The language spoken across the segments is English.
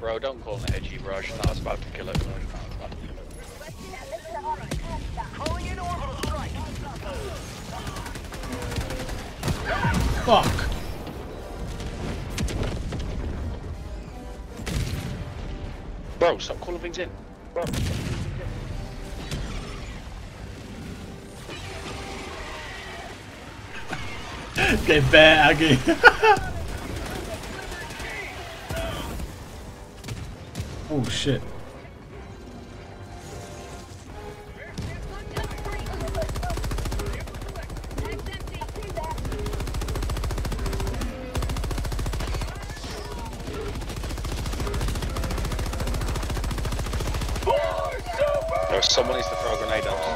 bro, don't call it edgy rush. No, I was about to kill it. Calling in orbital strike. Fuck. Bro, stop calling things in. Bro. Get bare Aggie. Oh shit. No, someone needs to throw a grenade out.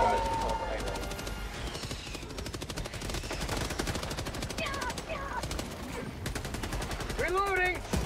Reloading.